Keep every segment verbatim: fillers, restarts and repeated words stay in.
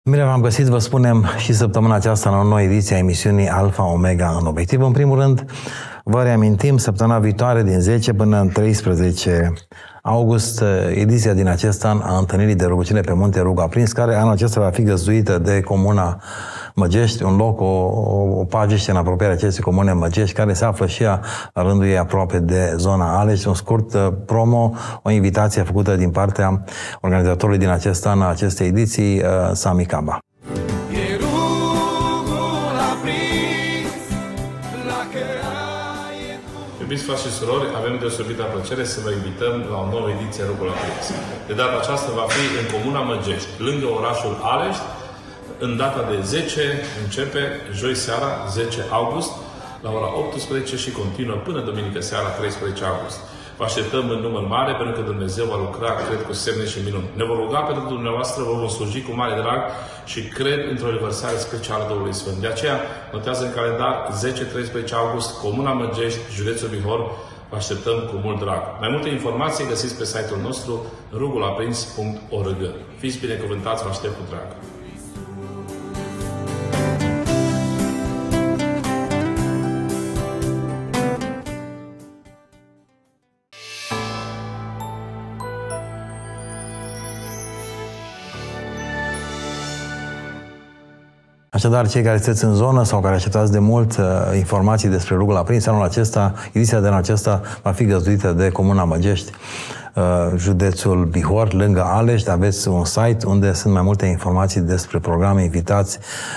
Bine v-am găsit, vă spunem și săptămâna aceasta la o nouă ediție a emisiunii Alfa Omega în Obiectiv. În primul rând, vă reamintim, săptămâna viitoare, din zece până în treisprezece august, ediția din acest an a întâlnirii de rugăciune pe Munte Rugul Aprins, care anul acesta va fi găzduită de Comuna Măgești, un loc, o, o, o pagiște în apropierea acestei comune Măgești, care se află și ea, la rândul ei, aproape de zona Alești. Un scurt uh, promo, o invitație făcută din partea organizatorului din acest an a acestei ediții, uh, Sami Caba. Iubiți frați și surori, avem deosebită plăcere să vă invităm la o nouă ediție Rugul Aprins. De data aceasta va fi în Comuna Măgești, lângă orașul Alești. În data de zece începe, joi seara, zece august, la ora optsprezece și continuă până duminică seara, treisprezece august. Vă așteptăm în număr mare, pentru că Dumnezeu va lucra, cred, cu semne și minuni. Ne vom ruga pentru dumneavoastră, vă vom sluji cu mare drag și cred într-o revărsare specială a Duhului Sfânt. De aceea, notează în calendar zece treisprezece august, Comuna Măgești, județul Bihor. Vă așteptăm cu mult drag. Mai multe informații găsiți pe site-ul nostru rugulaprins punct org. Fiți binecuvântați, vă aștept cu drag. Așadar, cei care sunteți în zonă sau care așteptați de mult uh, informații despre Rugul Aprins, anul acesta, ediția de anul acesta va fi găzduită de Comuna Măgești, uh, județul Bihor, lângă Alești. Aveți un site unde sunt mai multe informații despre programe, invitați,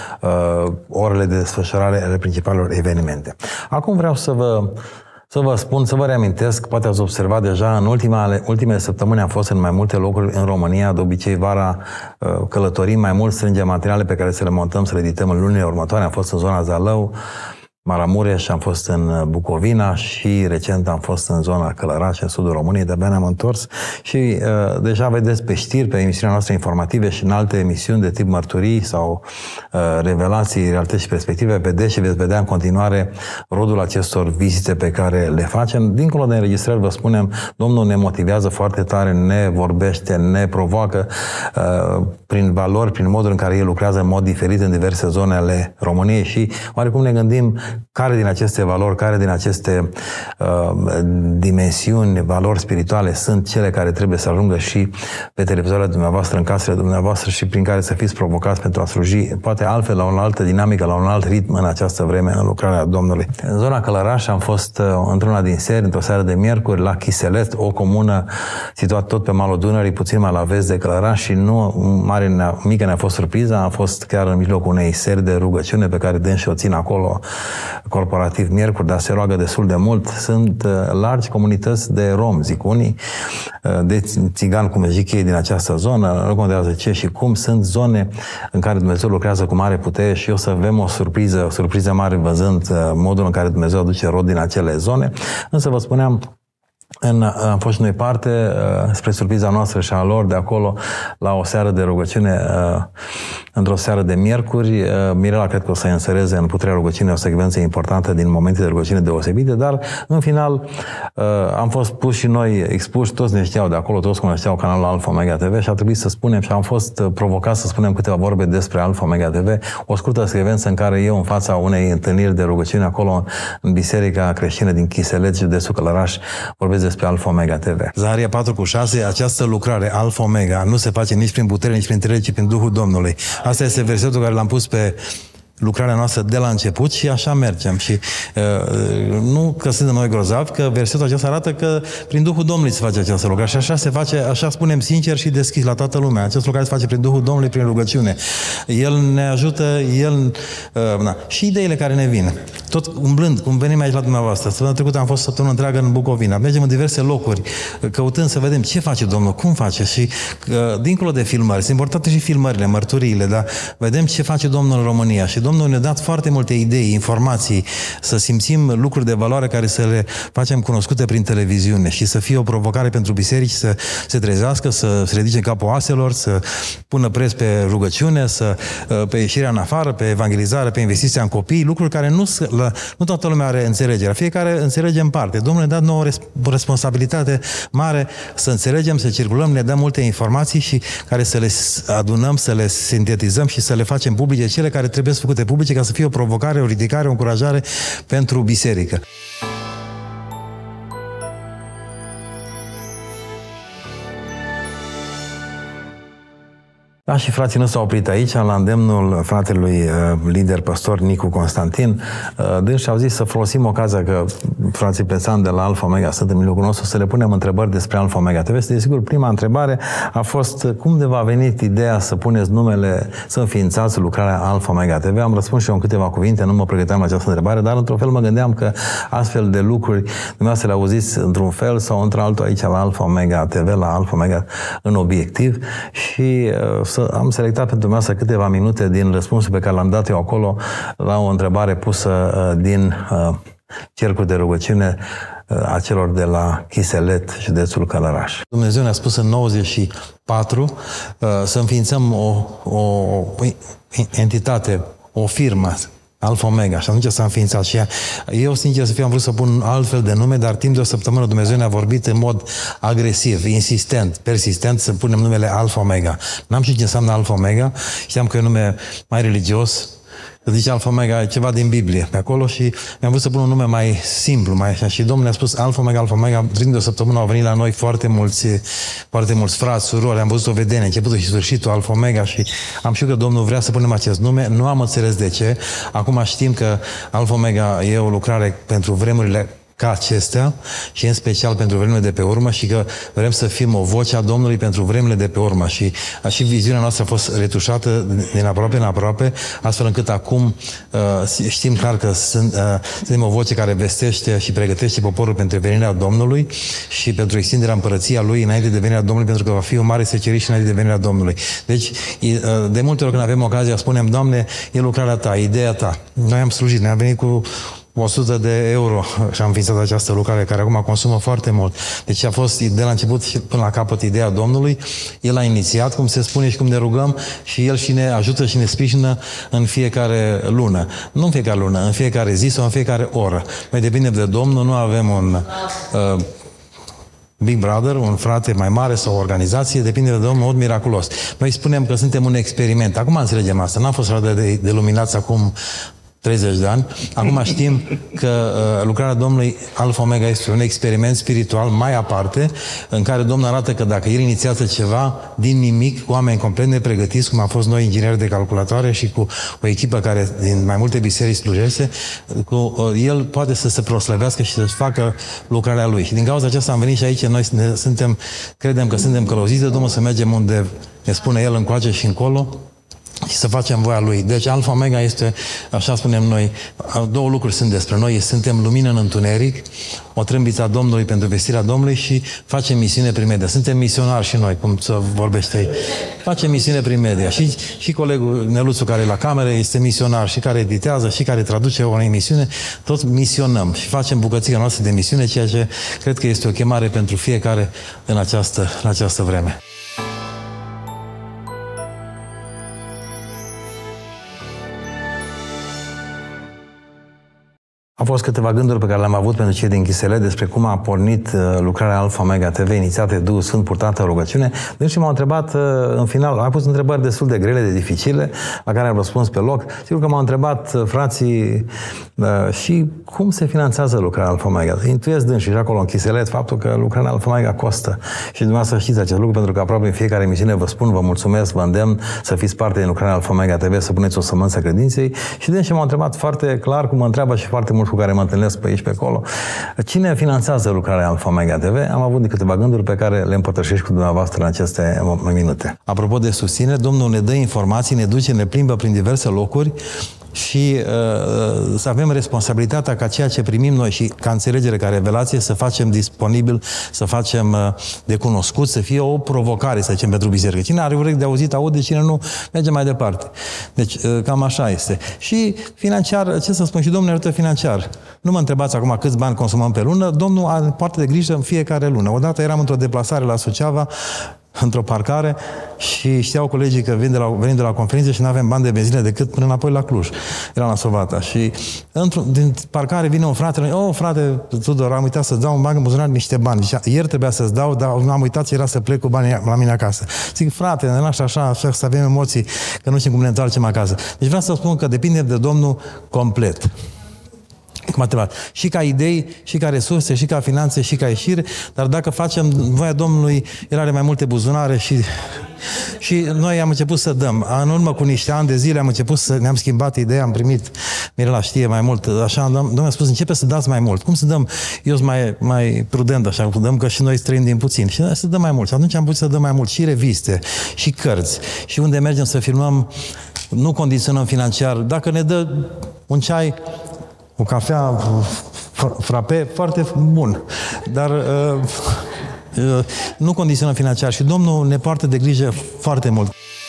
uh, orele de desfășurare ale principalelor evenimente. Acum vreau să vă Să vă spun, să vă reamintesc, poate ați observat deja, în ultimele, ultimele săptămâni am fost în mai multe locuri în România. De obicei, vara călătorim mai mult, strângem materiale pe care să le montăm, să le edităm în lunile următoare. Am fost în zona Zalău, Maramureș, am fost în Bucovina și recent am fost în zona Călăraș, în sudul României, de-abia ne-am întors și uh, deja vedeți pe știri, pe emisiunea noastră informative și în alte emisiuni de tip mărturii sau uh, revelații, realități și perspective, vedeți și veți vedea în continuare rodul acestor vizite pe care le facem. Dincolo de înregistrări, vă spunem, Domnul ne motivează foarte tare, ne vorbește, ne provoacă uh, prin valori, prin modul în care El lucrează în mod diferit în diverse zone ale României și oarecum ne gândim care din aceste valori, care din aceste uh, dimensiuni, valori spirituale sunt cele care trebuie să ajungă și pe televizoarele dumneavoastră, în casele dumneavoastră și prin care să fiți provocați pentru a sluji, poate altfel, la o altă dinamică, la un alt ritm în această vreme, în lucrarea Domnului. În zona Călăraș am fost uh, într-una din seri, într-o seară de miercuri, la Chiselet, o comună situată tot pe malul Dunării, puțin mai la vest de Călăraș și nu mare, mică ne-a fost surpriza, am fost chiar în mijlocul unei seri de rugăciune pe care dânsi o țin acolo corporativ miercuri, dar se roagă destul de mult. Sunt uh, largi comunități de romi, zic unii, uh, de țigani, cum zic ei, din această zonă, nu contează ce și cum. Sunt zone în care Dumnezeu lucrează cu mare putere și o să avem o surpriză, o surpriză mare văzând uh, modul în care Dumnezeu aduce rod din acele zone. Însă vă spuneam, În, am fost și noi parte, uh, spre surpriza noastră și a lor, de acolo, la o seară de rugăciune, uh, într-o seară de miercuri. Uh, Mirela cred că o să însăreze în puterea rugăciunii o secvență importantă din momente de rugăciune deosebite, dar, în final, uh, am fost puși și noi expuși, toți ne știau de acolo, toți cunoșteau canalul Alfa Omega T V și a trebuit să spunem și am fost uh, provocați să spunem câteva vorbe despre Alfa Omega T V, o scurtă secvență în care eu, în fața unei întâlniri de rugăciune acolo, în Biserica Creștină din Chiselet, județul Călăraș, vorbesc despre Alfa Omega T V. Zaharia patru cu șase, această lucrare Alfa Omega nu se face nici prin putere, nici prin tărie, ci prin Duhul Domnului. Asta este versetul care l-am pus pe lucrarea noastră de la început și așa mergem. Și uh, nu că suntem noi grozavi, că versetul acesta arată că prin Duhul Domnului se face această lucrare. Și așa se face, așa spunem sincer și deschis la toată lumea. Această lucrare se face prin Duhul Domnului, prin rugăciune. El ne ajută, El... Uh, na. Și ideile care ne vin. Tot umblând, cum venim aici la dumneavoastră. Săptămâna trecută am fost o săptămână întreagă în Bucovina. Mergem în diverse locuri, căutând să vedem ce face Domnul, cum face. Și uh, dincolo de filmări, sunt importante și filmările, mărturiile, dar vedem ce face Domnul în România. Și Domnul Domnul ne-a dat foarte multe idei, informații, să simțim lucruri de valoare care să le facem cunoscute prin televiziune și să fie o provocare pentru biserici să se trezească, să se ridice capul oaselor, să pună preț pe rugăciune, să, pe ieșirea în afară, pe evangelizare, pe investiția în copii, lucruri care nu, nu toată lumea are înțelegerea. Fiecare înțelege în parte. Domnul ne-a dat nouă o responsabilitate mare să înțelegem, să circulăm, ne dă multe informații și care să le adunăm, să le sintetizăm și să le facem publice, cele care trebuie făcute publice ca să fie o provocare, o ridicare, o încurajare pentru biserică. Da, și frații nu s-au oprit aici, la îndemnul fratelui uh, lider păstor Nicu Constantin. Uh, dânsi au zis să folosim ocazia că frații Plețan de la Alfa Omega sunt în mijlocul nostru, să le punem întrebări despre Alfa Omega T V. Desigur, prima întrebare a fost cum de v-a venit ideea să puneți numele, să înființați lucrarea Alfa Omega T V. Am răspuns și eu în câteva cuvinte, nu mă pregăteam la această întrebare, dar într-un fel mă gândeam că astfel de lucruri dumneavoastră le auziți într-un fel sau într-altul aici la Alfa Omega T V, la Alfa Omega în obiectiv și uh, să am selectat pentru dumneavoastră câteva minute din răspunsul pe care l-am dat eu acolo la o întrebare pusă uh, din uh, cercul de rugăciune uh, a celor de la Chiselet, județul Călăraș. Dumnezeu ne-a spus în nouăzeci și patru uh, să înființăm o, o, o entitate, o firmă, Alfa Omega, și atunci s-a înființat și ea. Eu, sincer să fiu, am vrut să pun altfel de nume, dar timp de o săptămână Dumnezeu ne-a vorbit în mod agresiv, insistent, persistent să punem numele Alfa Omega. N-am știut ce înseamnă Alfa Omega, știam că e un nume mai religios, că zice Alfa Omega, e ceva din Biblie pe acolo și mi-am vrut să pun un nume mai simplu, mai așa. Și Domnul ne-a spus Alfa Omega, Alfa Omega. Timp de o săptămână au venit la noi foarte mulți, foarte mulți frați, surori, am văzut o vedenie, începutul și sfârșitul Alfa Omega și am știut că Domnul vrea să punem acest nume. Nu am înțeles de ce. Acum știm că Alfa Omega e o lucrare pentru vremurile ca acestea și în special pentru vremurile de pe urmă și că vrem să fim o voce a Domnului pentru vremurile de pe urmă și, și viziunea noastră a fost retușată din aproape în aproape, astfel încât acum uh, știm clar că sunt, uh, suntem o voce care vestește și pregătește poporul pentru venirea Domnului și pentru extinderea împărăția Lui înainte de venirea Domnului, pentru că va fi o mare seceriș înainte de venirea Domnului. Deci, uh, de multe ori când avem ocazia, spunem, Doamne, e lucrarea Ta, ideea Ta. Noi am slujit, ne-am venit cu o sută de euro și am înființat această lucrare care acum consumă foarte mult. Deci a fost de la început și până la capăt ideea Domnului. El a inițiat, cum se spune și cum ne rugăm și El și ne ajută și ne sprijină în fiecare lună. Nu în fiecare lună, în fiecare zi sau în fiecare oră. Noi depindem de Domnul, nu avem un uh, Big Brother, un frate mai mare sau o organizație, depinde de Domnul, în mod miraculos. Noi spunem că suntem un experiment. Acum înțelegem asta. N-am fost radă de, de luminați acum treizeci de ani. Acum știm că uh, lucrarea Domnului Alfa Omega este un experiment spiritual mai aparte, în care Domnul arată că dacă El inițiază ceva din nimic, cu oameni complet nepregătiți, cum a fost noi ingineri de calculatoare și cu o echipă care din mai multe biserici slujește, cu, uh, El poate să se proslăvească și să facă lucrarea Lui. Și din cauza aceasta am venit și aici, noi ne, suntem, credem că suntem călăuziți de Domnul să mergem unde ne spune El încoace și încolo, și să facem voia Lui. Deci Alfa Omega este, așa spunem noi, două lucruri sunt despre noi. Suntem lumină în întuneric, o trâmbiță a Domnului pentru vestirea Domnului și facem misiune prin media. Suntem misionari și noi, cum să vorbește ei. Facem misiune prin media. Și, și colegul Neluțu, care e la cameră, este misionar și care editează și care traduce o emisiune. Toți misionăm și facem bucățica noastră de misiune, ceea ce cred că este o chemare pentru fiecare în această, în această vreme. Au fost câteva gânduri pe care le-am avut pentru cei din Chiselet despre cum a pornit uh, lucrarea Alfa Omega T V, inițiată de Duhul Sfânt, purtată în rugăciune. Deci m-au întrebat uh, în final, am pus întrebări destul de grele, de dificile, la care am răspuns pe loc. Sigur că m-au întrebat uh, frații uh, și cum se finanțează lucrarea Alfa Omega. Intuiesc dânsi și acolo în Chiselet faptul că lucrarea Alfa Omega costă. Și dumneavoastră știți acest lucru, pentru că aproape în fiecare emisiune vă spun, vă mulțumesc, vă îndemn să fiți parte din lucrarea Alfa Omega T V, să puneți o sămânță credinței. Și dânsi m-au întrebat foarte clar, cum mă întreabă și foarte mulți cu care mă întâlnesc pe aici, pe acolo. Cine finanțează lucrarea Alfa Omega T V? Am avut de câteva gânduri pe care le împărtășesc cu dumneavoastră în aceste minute. Apropo de susținere, Domnul ne dă informații, ne duce, ne plimbă prin diverse locuri și uh, să avem responsabilitatea ca ceea ce primim noi și ca înțelegere, ca revelație, să facem disponibil, să facem uh, de cunoscut, să fie o provocare, să zicem, pentru biserică. Cine are urechi de auzit, aude, cine nu, merge mai departe. Deci, uh, cam așa este. Și financiar, ce să spun, și Domnul ne ajută financiar. Nu mă întrebați acum câți bani consumăm pe lună, Domnul are parte de grijă în fiecare lună. Odată eram într-o deplasare la Suceava, într-o parcare și știau colegii că vin de la, venim de la conferință și nu avem bani de benzină decât până înapoi la Cluj. Era la Sovata. Și din parcare vine un frate, oh, frate, Tudor, am uitat să-ți dau un bag în buzunar niște bani. Zicea, ieri trebuia să-ți dau, dar am uitat și era să plec cu banii la mine acasă. Zic, frate, ne lași așa, așa, să avem emoții, că nu știm cum ne întoarcem acasă. Deci vreau să spun că depinde de Domnul complet. Cum și ca idei, și ca resurse, și ca finanțe, și ca ieșire, dar dacă facem voia Domnului, El are mai multe buzunare și, și noi am început să dăm. În urmă cu niște ani de zile am început să ne-am schimbat ideea, am primit, Mirela știe mai mult, așa, Domnul a spus, începe să dați mai mult. Cum să dăm? Eu sunt mai, mai prudent, așa, dăm că și noi străim din puțin. Și noi să dăm mai mult. Și atunci am putut să dăm mai mult și reviste, și cărți, și unde mergem să filmăm, nu condiționăm financiar. Dacă ne dă un ceai, o cafea frape, foarte bun. Dar uh, uh, nu condiționăm financiar și Domnul ne poartă de grijă foarte mult.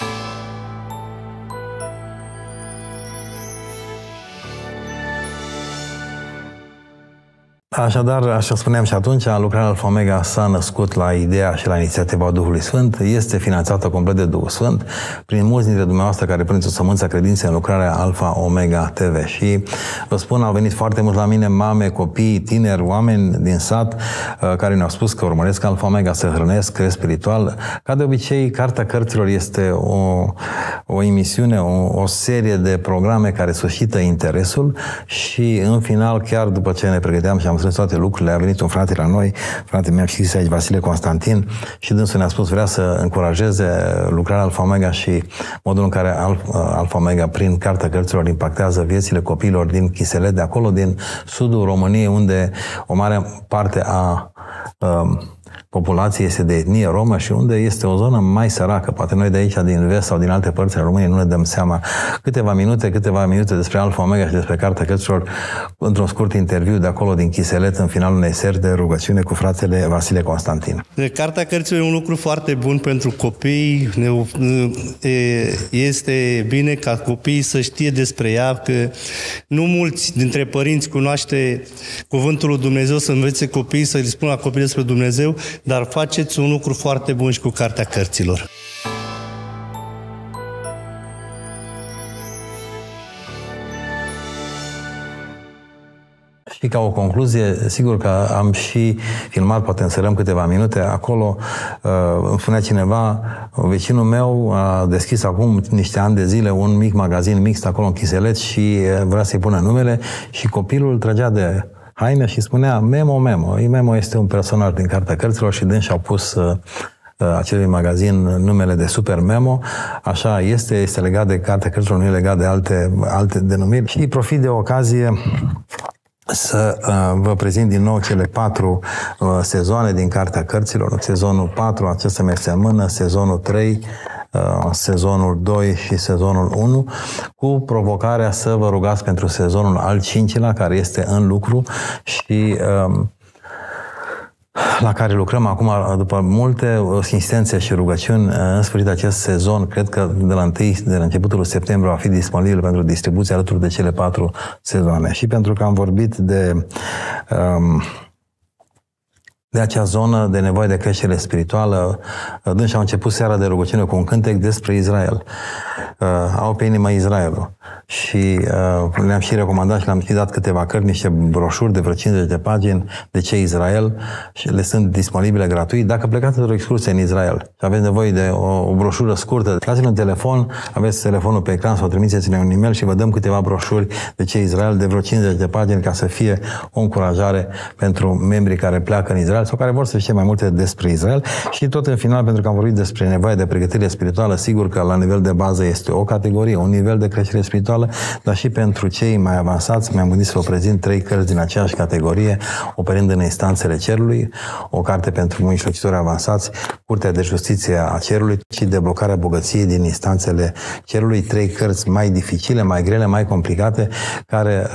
Așadar, așa spuneam și atunci, lucrarea Alfa Omega s-a născut la ideea și la inițiativa Duhului Sfânt, este finanțată complet de Duhul Sfânt, prin mulți dintre dumneavoastră care puneți o sămânță credinței în lucrarea Alfa Omega T V. Și vă spun, au venit foarte mult la mine mame, copii, tineri, oameni din sat, care ne-au spus că urmăresc Alfa Omega, să hrănesc, cresc spiritual. Ca de obicei, Cartea Cărților este o, o emisiune, o, o serie de programe care suscită interesul și, în final, chiar după ce ne pregăteam și am toate lucrurile, a venit un frate la noi, fratele meu scris aici, Vasile Constantin, și dânsul ne-a spus, vrea să încurajeze lucrarea Alfa Omega și modul în care Alfa Omega, prin Cartea Cărților, impactează viețile copiilor din Chiselet, de acolo, din sudul României, unde o mare parte a um, populației este de etnie romă și unde este o zonă mai săracă. Poate noi de aici, din vest sau din alte părți ale României, nu ne dăm seama. Câteva minute, câteva minute despre Alfa Omega și despre Cartea Cărților, într-un scurt interviu de acolo, din Chiselet, în finalul unei seri de rugăciune cu fratele Vasile Constantin. Cartea Cărților e un lucru foarte bun pentru copii. Este bine ca copiii să știe despre ea, că nu mulți dintre părinți cunoaște cuvântul lui Dumnezeu, să învețe copiii, să-i spună la copii despre Dumnezeu, dar faceți un lucru foarte bun și cu Cartea Cărților. Și ca o concluzie, sigur că am și filmat, poate însărăm câteva minute, acolo îmi spunea cineva, vecinul meu a deschis acum niște ani de zile un mic magazin mixt acolo în Chiselet și vrea să-i pună numele și copilul trăgea de haine și spunea Memo, Memo. Memo este un personaj din Cartea Cărților și dânsi au pus uh, acelui magazin numele de Super Memo. Așa este, este legat de Cartea Cărților, nu e legat de alte, alte denumiri. Și profit de ocazie să uh, vă prezint din nou cele patru uh, sezoane din Cartea Cărților. Sezonul patru, acesta mi este în mână, sezonul trei, uh, sezonul doi și sezonul unu, cu provocarea să vă rugați pentru sezonul al cincilea, care este în lucru și uh, la care lucrăm acum după multe insistențe și rugăciuni. În sfârșit, acest sezon, cred că de la, întâi, de la începutul septembrie va fi disponibil pentru distribuție alături de cele patru sezoane. Și pentru că am vorbit de um, de acea zonă de nevoie de creștere spirituală, dânsi au început seara de rugăciune cu un cântec despre Israel. Uh, au pe inimă Israelul. Și uh, le-am și recomandat și le-am și dat câteva cărți, niște broșuri de vreo cincizeci de pagini de ce Israel și le sunt disponibile gratuit. Dacă plecați într-o excursie în Israel și aveți nevoie de o, o broșură scurtă, dați-l un telefon, aveți telefonul pe ecran sau trimiteți-ne un e-mail și vă dăm câteva broșuri de ce Israel de vreo cincizeci de pagini ca să fie o încurajare pentru membrii care pleacă în Israel spirituale sau care vor să știe mai multe despre Israel și tot în final, pentru că am vorbit despre nevoia de pregătire spirituală, sigur că la nivel de bază este o categorie, un nivel de creștere spirituală, dar și pentru cei mai avansați mi-am gândit să vă prezint trei cărți din aceeași categorie, operând în instanțele cerului, o carte pentru mijlocitori avansați, Curtea de Justiție a Cerului și Deblocarea bogăției din instanțele cerului, trei cărți mai dificile, mai grele, mai complicate, care,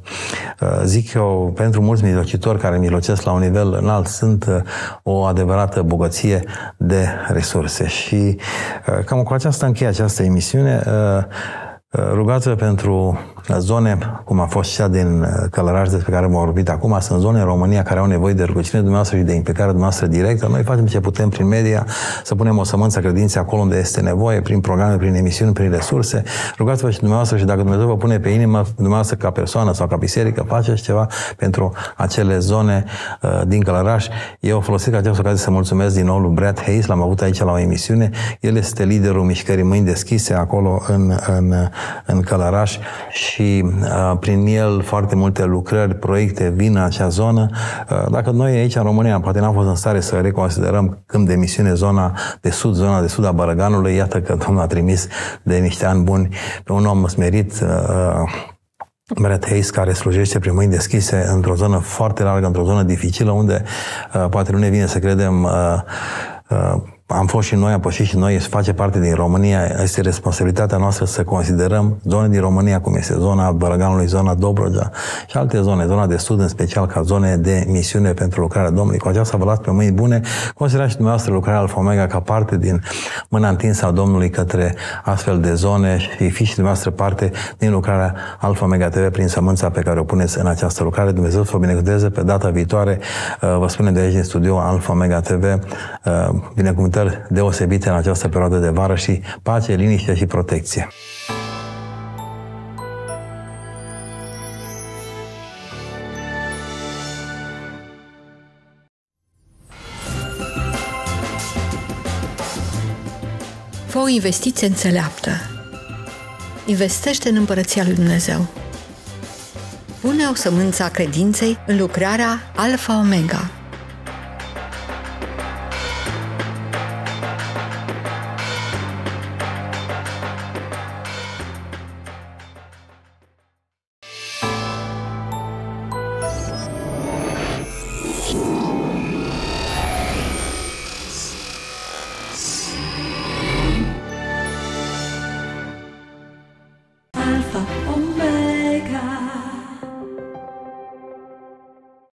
zic eu, pentru mulți mijlocitori care mijlocesc la un nivel înalt, sunt o adevărată bogăție de resurse. Și cam cu aceasta încheie această emisiune. Rugați-vă pentru zone, cum a fost cea din Călăraș despre care am vorbit acum, sunt zone în România care au nevoie de rugăciune dumneavoastră și de implicarea dumneavoastră directă. Noi facem ce putem prin media, să punem o sămânță a credinței acolo unde este nevoie, prin programe, prin emisiuni, prin resurse. Rugați-vă și dumneavoastră și dacă Dumnezeu vă pune pe inimă, dumneavoastră ca persoană sau ca biserică, faceți ceva pentru acele zone uh, din Călăraș. Eu folosesc această ocazie să mulțumesc din nou lui Brad Hayes, l-am avut aici la o emisiune. El este liderul mișcării Mâini Deschise acolo în, în, în Călăraș și uh, prin el foarte multe lucrări, proiecte vin în acea zonă. Uh, dacă noi aici în România poate n-am fost în stare să reconsiderăm câmp de misiune zona de sud, zona de sud a Bărăganului, iată că Domnul a trimis de niște ani buni pe un om smerit, uh, Brad Hayes, care slujește prin Mâini Deschise într-o zonă foarte largă, într-o zonă dificilă, unde uh, poate nu ne vine să credem uh, uh, am fost și noi, am pășit și noi, face parte din România, este responsabilitatea noastră să considerăm zone din România, cum este zona Bărăganului, zona Dobrogea și alte zone, zona de sud în special, ca zone de misiune pentru lucrarea Domnului. Cu aceasta vă las pe mâini bune. Considerați și dumneavoastră lucrarea Alfa Omega ca parte din mâna întinsă a Domnului către astfel de zone și fiți și dumneavoastră parte din lucrarea Alfa Omega T V prin sămânța pe care o puneți în această lucrare. Dumnezeu să vă binecuvânteze. Pe data viitoare vă spunem de aici din studio Alfa Omega T V binecuvântări deosebite în această perioadă de vară și pace, liniște și protecție. Fă o investiție înțeleaptă. Investește în Împărăția lui Dumnezeu. Pune o sămânță a credinței în lucrarea Alfa Omega.